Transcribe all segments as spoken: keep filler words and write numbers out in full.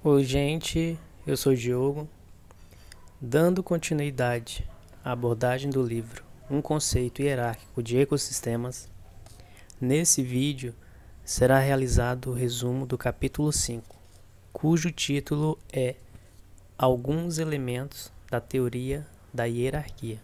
Oi, gente, eu sou o Diogo, dando continuidade à abordagem do livro Um Conceito Hierárquico de Ecossistemas. Nesse vídeo será realizado o resumo do capítulo cinco, cujo título é Alguns Elementos da Teoria da Hierarquia.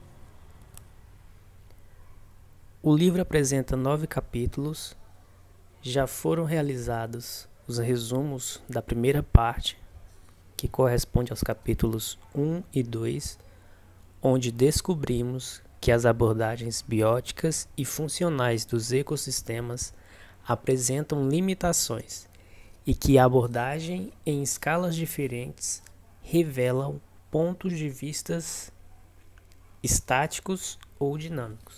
O livro apresenta nove capítulos. Já foram realizados os resumos da primeira parte, que corresponde aos capítulos um e dois, onde descobrimos que as abordagens bióticas e funcionais dos ecossistemas apresentam limitações e que a abordagem em escalas diferentes revelam pontos de vistas estáticos ou dinâmicos.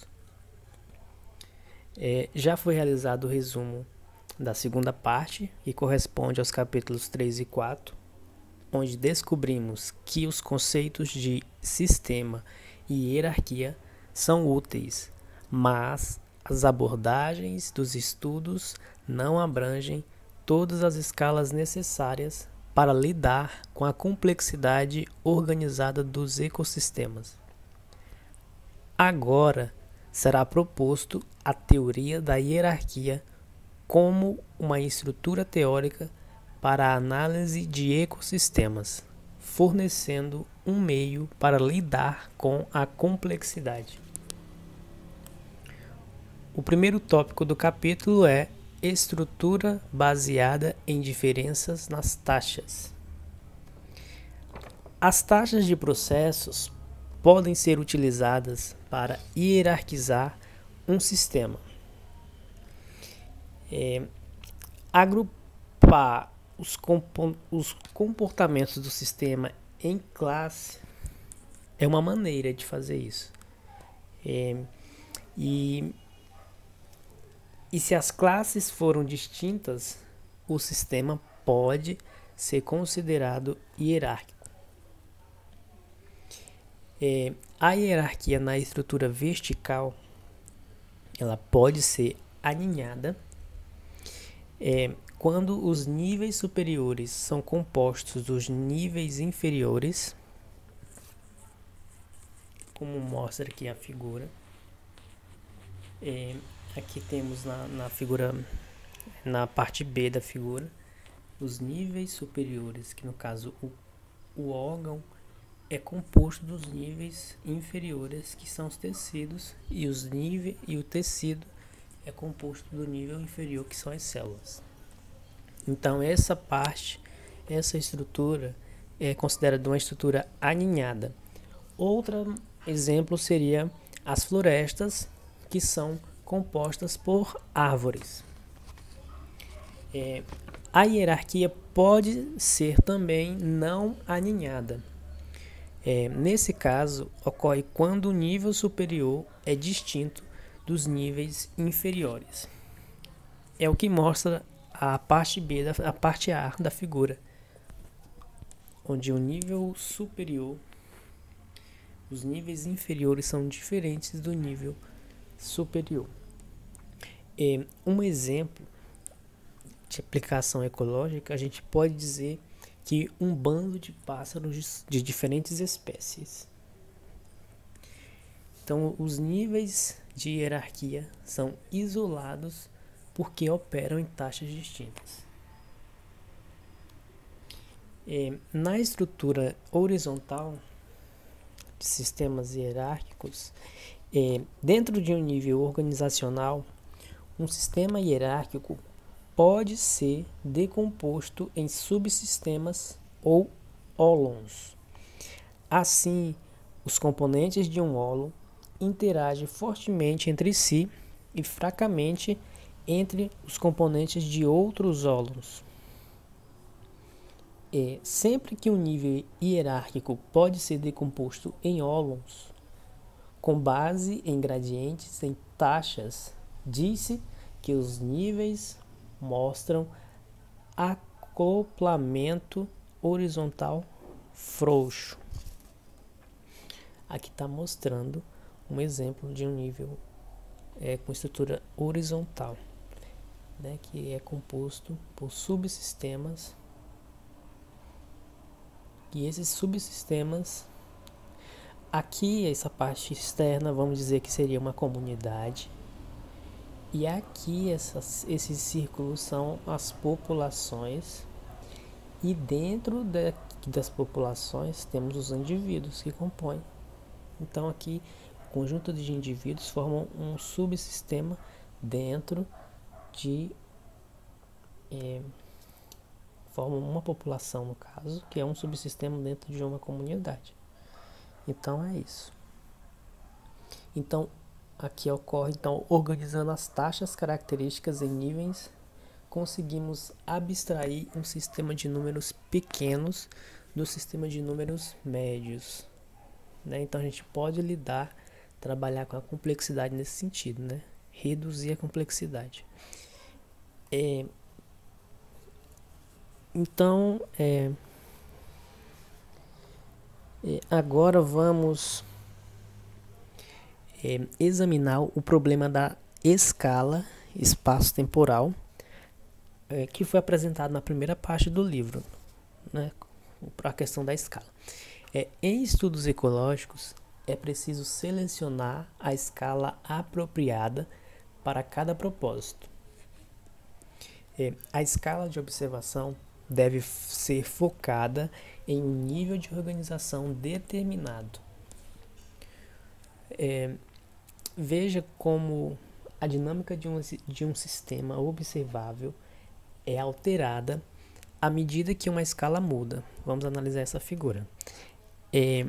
É, já foi realizado o resumo da segunda parte, que corresponde aos capítulos três e quatro, onde descobrimos que os conceitos de sistema e hierarquia são úteis, mas as abordagens dos estudos não abrangem todas as escalas necessárias para lidar com a complexidade organizada dos ecossistemas. Agora será proposto a teoria da hierarquia como uma estrutura teórica para a análise de ecossistemas, fornecendo um meio para lidar com a complexidade. O primeiro tópico do capítulo é estrutura baseada em diferenças nas taxas. As taxas de processos podem ser utilizadas para hierarquizar um sistema. É, agrupar os, os comportamentos do sistema em classe é uma maneira de fazer isso. É, e, e se as classes foram distintas, o sistema pode ser considerado hierárquico. É, a hierarquia na estrutura vertical ela pode ser alinhada É, quando os níveis superiores são compostos dos níveis inferiores, como mostra aqui a figura. É, aqui temos na, na figura, na parte B da figura, os níveis superiores, que no caso o, o órgão é composto dos níveis inferiores, que são os tecidos, e, os níveis, e o tecido é composto do nível inferior, que são as células. Então, essa parte, essa estrutura é considerada uma estrutura aninhada. Outro exemplo seria as florestas, que são compostas por árvores. É, a hierarquia pode ser também não aninhada. É, nesse caso, ocorre quando o nível superior é distinto dos níveis inferiores. É o que mostra a parte B, da, a parte A da figura, onde o nível superior, os níveis inferiores são diferentes do nível superior. É, um exemplo de aplicação ecológica, a gente pode dizer que um bando de pássaros de, de diferentes espécies. Então, os níveis de hierarquia são isolados porque operam em taxas distintas. É, na estrutura horizontal de sistemas hierárquicos, é, dentro de um nível organizacional, um sistema hierárquico pode ser decomposto em subsistemas ou ólons. Assim, os componentes de um ólon interagem fortemente entre si e fracamente entre os componentes de outros ólons. É, sempre que um nível hierárquico pode ser decomposto em ólons, com base em gradientes em taxas, diz-se que os níveis mostram acoplamento horizontal frouxo. Aqui está mostrando um exemplo de um nível é, com estrutura horizontal, né, que é composto por subsistemas E esses subsistemas, aqui essa parte externa, vamos dizer que seria uma comunidade. E aqui essas, esses círculos são as populações. E dentro de, das populações temos os indivíduos que compõem. Então aqui o conjunto de indivíduos formam um subsistema dentro de é, formam uma população, no caso, que é um subsistema dentro de uma comunidade. Então é isso. Então aqui ocorre, então, organizando as taxas características em níveis, conseguimos abstrair um sistema de números pequenos do sistema de números médios, né? Então a gente pode lidar, trabalhar com a complexidade nesse sentido, né? Reduzir a complexidade. É, então, é, é, agora vamos é, examinar o problema da escala espaço-temporal, é, que foi apresentado na primeira parte do livro, né? Para a questão da escala. É, em estudos ecológicos, é preciso selecionar a escala apropriada para cada propósito. É, a escala de observação deve ser focada em um nível de organização determinado. É, veja como a dinâmica de um, de um sistema observável é alterada à medida que uma escala muda. Vamos analisar essa figura. É,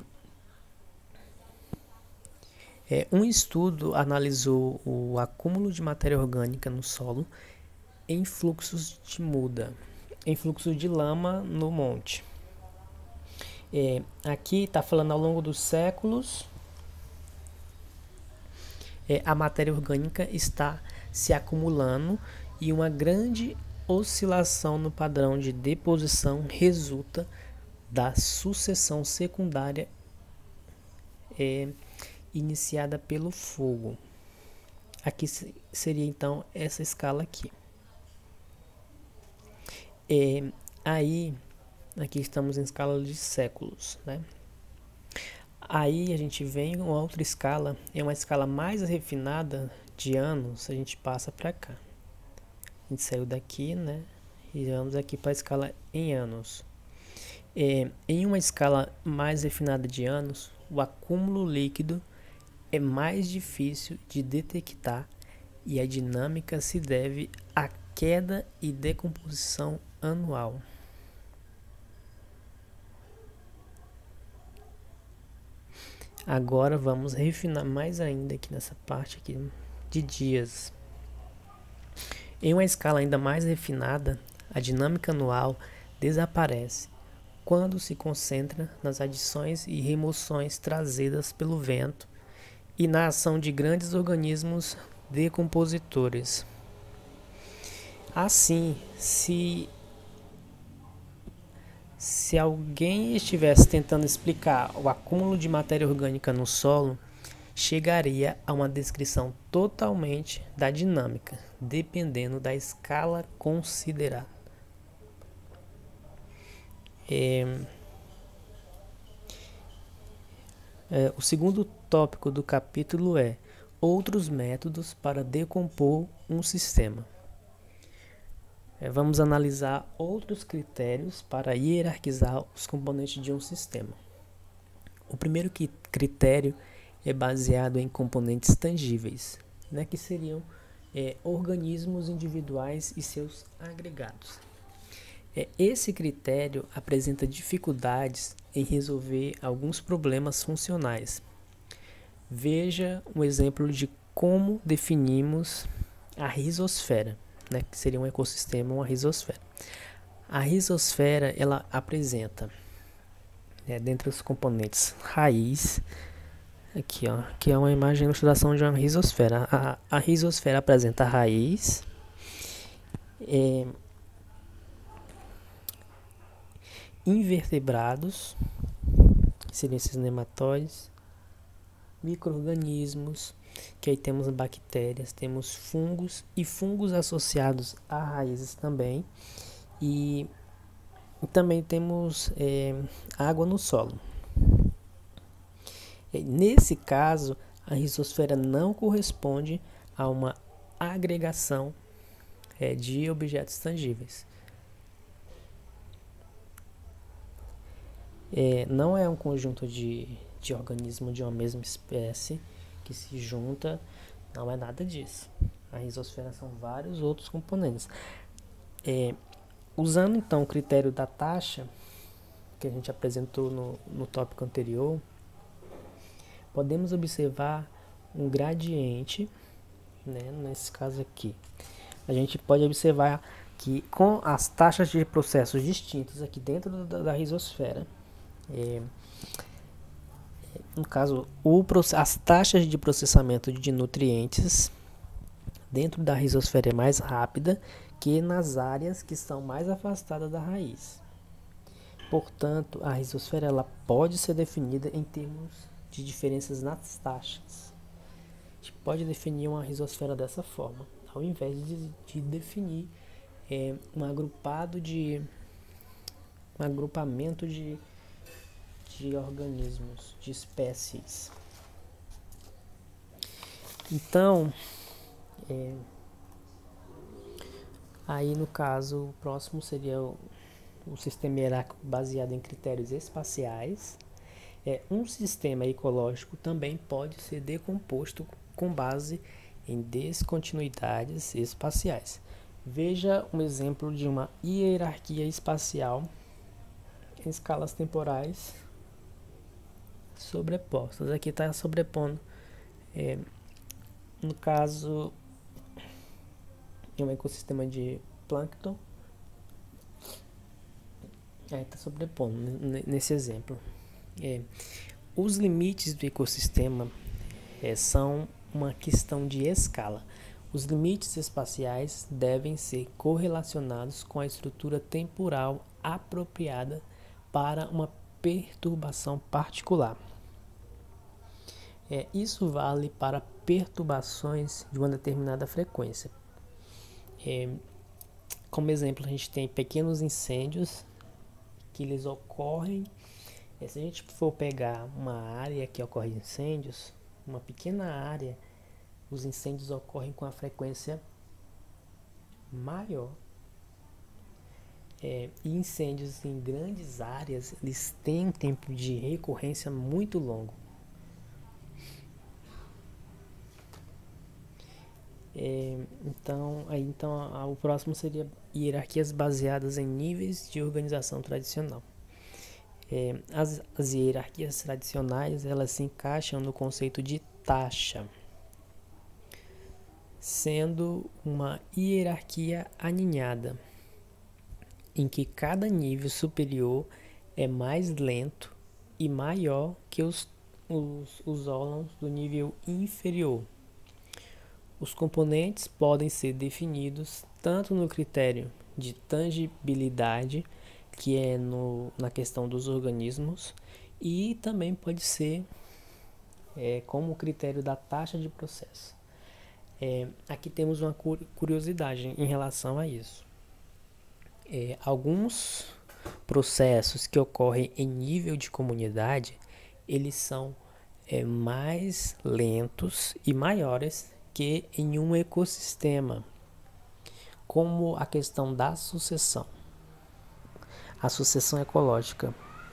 é, um estudo analisou o acúmulo de matéria orgânica no solo em fluxos de muda, em fluxo de lama no monte. É, aqui está falando ao longo dos séculos, é, a matéria orgânica está se acumulando e uma grande oscilação no padrão de deposição resulta da sucessão secundária é, iniciada pelo fogo. Aqui seria então essa escala aqui. É, aí, aqui estamos em escala de séculos, né? Aí a gente vem uma outra escala, é uma escala mais refinada de anos, a gente passa para cá. A gente saiu daqui, né? E vamos aqui para a escala em anos. É, em uma escala mais refinada de anos, o acúmulo líquido é mais difícil de detectar e a dinâmica se deve à queda e decomposição anual. Agora vamos refinar mais ainda aqui nessa parte aqui de dias. Em uma escala ainda mais refinada, a dinâmica anual desaparece quando se concentra nas adições e remoções trazidas pelo vento e na ação de grandes organismos decompositores. Assim, se, se alguém estivesse tentando explicar o acúmulo de matéria orgânica no solo, chegaria a uma descrição totalmente da dinâmica, dependendo da escala considerada. É, é, o segundo tópico do capítulo é outros métodos para decompor um sistema. É, vamos analisar outros critérios para hierarquizar os componentes de um sistema. O primeiro critério é baseado em componentes tangíveis, né, que seriam é, organismos individuais e seus agregados. É, esse critério apresenta dificuldades em resolver alguns problemas funcionais. Veja um exemplo de como definimos a rizosfera, né, que seria um ecossistema, uma rizosfera. A rizosfera ela apresenta, né, dentre os componentes, raiz. Aqui, ó, aqui é uma imagem de ilustração de uma rizosfera. A, a rizosfera apresenta a raiz, é, invertebrados, que seriam esses nematóides, micro-organismos, que aí temos bactérias, temos fungos e fungos associados a raízes também, e E também temos é, água no solo. E, nesse caso, a rizosfera não corresponde a uma agregação é, de objetos tangíveis. É, não é um conjunto de, de organismos de uma mesma espécie que se junta, não é nada disso. A rizosfera são vários outros componentes. É, usando então o critério da taxa, que a gente apresentou no, no tópico anterior, podemos observar um gradiente, né, nesse caso aqui. A gente pode observar que com as taxas de processos distintos aqui dentro da, da rizosfera, é, no caso, o, as taxas de processamento de nutrientes dentro da rizosfera é mais rápida que nas áreas que estão mais afastadas da raiz. Portanto, a rizosfera ela pode ser definida em termos de diferenças nas taxas. A gente pode definir uma rizosfera dessa forma, ao invés de, de definir é, um agrupado de um agrupamento de de organismos, de espécies. Então, é, aí no caso, o próximo seria o, o sistema hierárquico baseado em critérios espaciais. É, um sistema ecológico também pode ser decomposto com base em descontinuidades espaciais. Veja um exemplo de uma hierarquia espacial em escalas temporais sobrepostas. Aqui está sobrepondo, é, no caso, é um ecossistema de plâncton. Aí está sobrepondo nesse exemplo. É, os limites do ecossistema é, são uma questão de escala. Os limites espaciais devem ser correlacionados com a estrutura temporal apropriada para uma perturbação particular. É, isso vale para perturbações de uma determinada frequência. É, como exemplo, a gente tem pequenos incêndios que eles ocorrem. É, se a gente for pegar uma área que ocorre incêndios, uma pequena área, os incêndios ocorrem com a frequência maior. É, e incêndios em grandes áreas, eles têm um tempo de recorrência muito longo. É, então, aí, então a, a, o próximo seria hierarquias baseadas em níveis de organização tradicional. É, as, as hierarquias tradicionais, elas se encaixam no conceito de taxa, sendo uma hierarquia aninhada, em que cada nível superior é mais lento e maior que os, os, os ólons do nível inferior. Os componentes podem ser definidos tanto no critério de tangibilidade, que é no, na questão dos organismos, e também pode ser é, como critério da taxa de processo. É, aqui temos uma curiosidade em relação a isso. É, alguns processos que ocorrem em nível de comunidade, eles são é, mais lentos e maiores que em um ecossistema, como a questão da sucessão, a sucessão ecológica.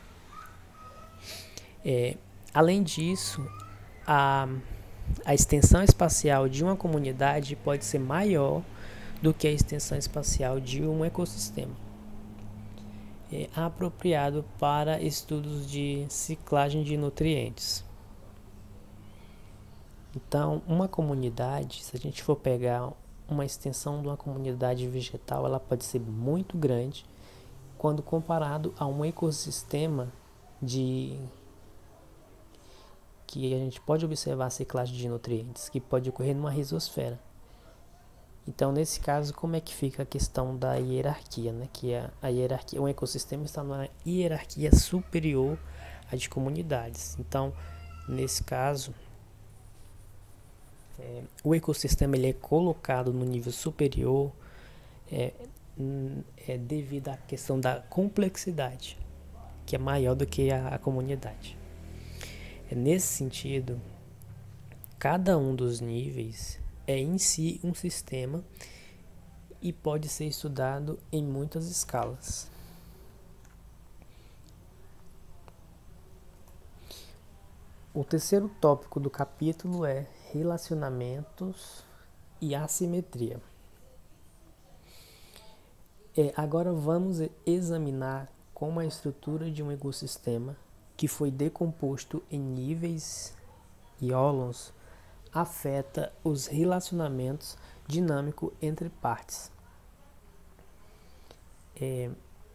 É, além disso, a, a extensão espacial de uma comunidade pode ser maior do que a extensão espacial de um ecossistema. É apropriado para estudos de ciclagem de nutrientes. Então, uma comunidade, se a gente for pegar uma extensão de uma comunidade vegetal, ela pode ser muito grande quando comparado a um ecossistema de que a gente pode observar a ciclagem de nutrientes, que pode ocorrer numa rizosfera. Então, nesse caso, como é que fica a questão da hierarquia, né? Que a, a hierarquia, um ecossistema está numa hierarquia superior à de comunidades. Então, nesse caso, é, o ecossistema ele é colocado no nível superior, é, é devido à questão da complexidade, que é maior do que a, a comunidade. É nesse sentido, cada um dos níveis é em si um sistema e pode ser estudado em muitas escalas. O terceiro tópico do capítulo é relacionamentos e assimetria. É, agora vamos examinar como a estrutura de um ecossistema que foi decomposto em níveis e ólons afeta os relacionamentos dinâmicos entre partes. É,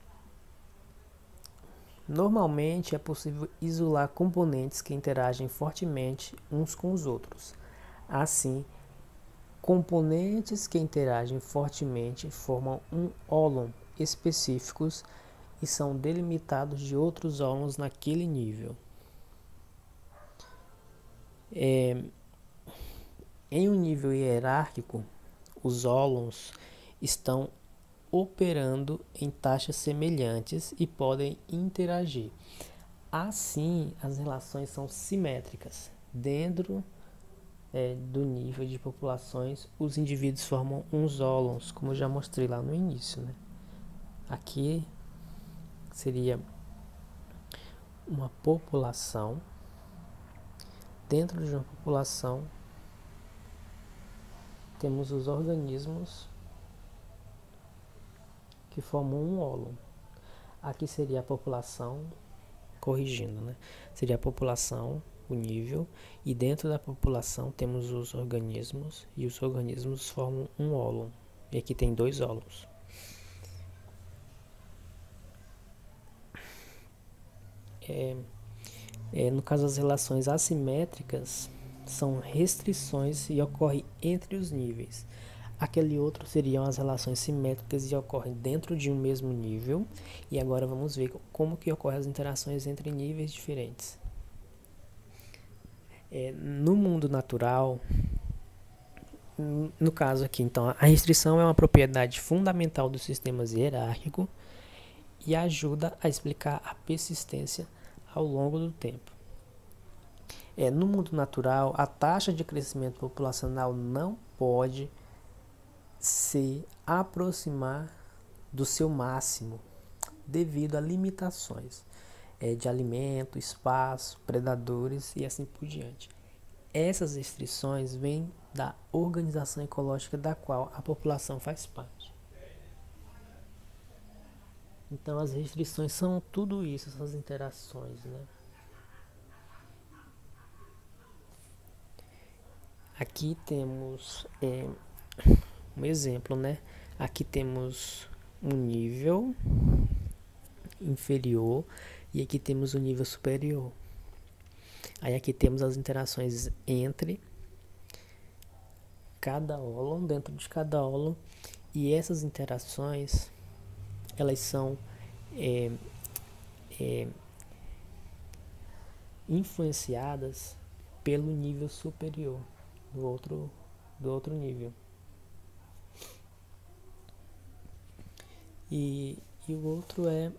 normalmente é possível isolar componentes que interagem fortemente uns com os outros. Assim, componentes que interagem fortemente formam um ólon específicos e são delimitados de outros ólons naquele nível. É, em um nível hierárquico, os ólons estão operando em taxas semelhantes e podem interagir. Assim, as relações são simétricas. Dentro é, do nível de populações, os indivíduos formam uns ólons, como eu já mostrei lá no início, né? Aqui seria uma população. Dentro de uma população, temos os organismos que formam um ólon. Aqui seria a população, corrigindo, né? Seria a população, o nível, e dentro da população temos os organismos, e os organismos formam um ólon. E aqui tem dois ólons. É, é, no caso, as relações assimétricas são restrições e ocorrem entre os níveis. Aquele outro seriam as relações simétricas e ocorrem dentro de um mesmo nível. E agora vamos ver como que ocorrem as interações entre níveis diferentes. É, no mundo natural, no caso aqui, então, a restrição é uma propriedade fundamental dos sistemas hierárquicos e ajuda a explicar a persistência ao longo do tempo. É, no mundo natural, a taxa de crescimento populacional não pode se aproximar do seu máximo devido a limitações é, de alimento, espaço, predadores e assim por diante. Essas restrições vêm da organização ecológica da qual a população faz parte. Então as restrições são tudo isso, essas interações, né? Aqui temos é, um exemplo, né? Aqui temos um nível inferior e aqui temos o um nível superior. Aí aqui temos as interações entre cada ólon, dentro de cada ólon, e essas interações elas são é, é, influenciadas pelo nível superior do outro, do outro nível. E, e o outro é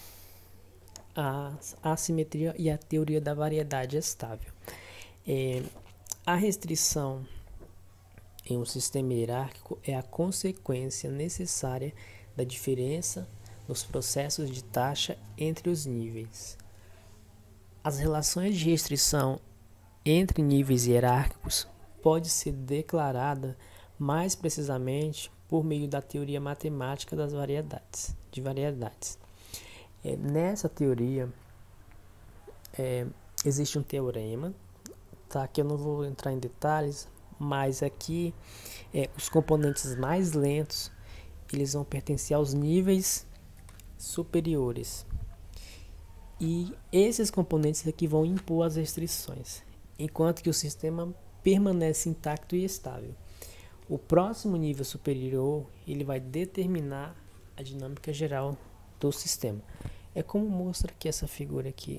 a assimetria e a teoria da variedade estável. É, a restrição em um sistema hierárquico é a consequência necessária da diferença nos processos de taxa entre os níveis. As relações de restrição entre níveis hierárquicos pode ser declarada mais precisamente por meio da teoria matemática das variedades, de variedades. É, nessa teoria é, existe um teorema, tá? Que eu não vou entrar em detalhes, mas aqui é, os componentes mais lentos eles vão pertencer aos níveis superiores e esses componentes aqui vão impor as restrições, enquanto que o sistema permanece intacto e estável. O próximo nível superior ele vai determinar a dinâmica geral do sistema. É como mostra aqui essa figura aqui,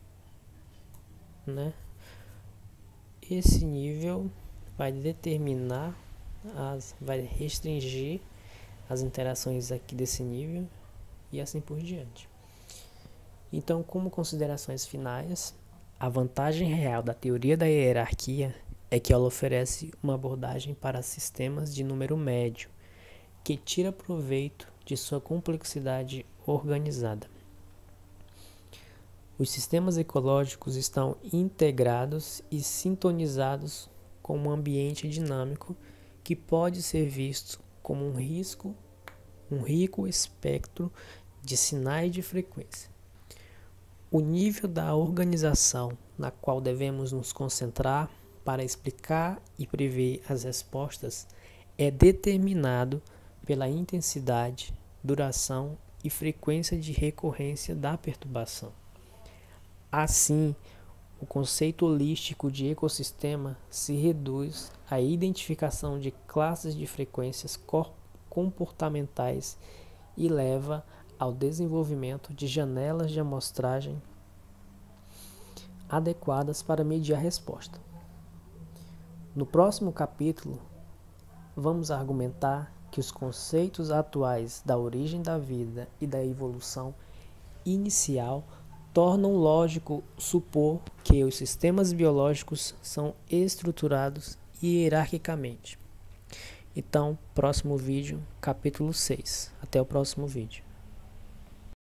né? Esse nível vai determinar, as, vai restringir as interações aqui desse nível e assim por diante. Então, como considerações finais, a vantagem real da teoria da hierarquia é que ela oferece uma abordagem para sistemas de número médio, que tira proveito de sua complexidade organizada. Os sistemas ecológicos estão integrados e sintonizados com um ambiente dinâmico que pode ser visto como um risco, um rico espectro de sinais de frequência. O nível da organização na qual devemos nos concentrar para explicar e prever as respostas é determinado pela intensidade, duração e frequência de recorrência da perturbação. Assim, o conceito holístico de ecossistema se reduz à identificação de classes de frequências comportamentais e leva ao desenvolvimento de janelas de amostragem adequadas para medir a resposta. No próximo capítulo, vamos argumentar que os conceitos atuais da origem da vida e da evolução inicial tornam lógico supor que os sistemas biológicos são estruturados hierarquicamente. Então, próximo vídeo, capítulo seis. Até o próximo vídeo.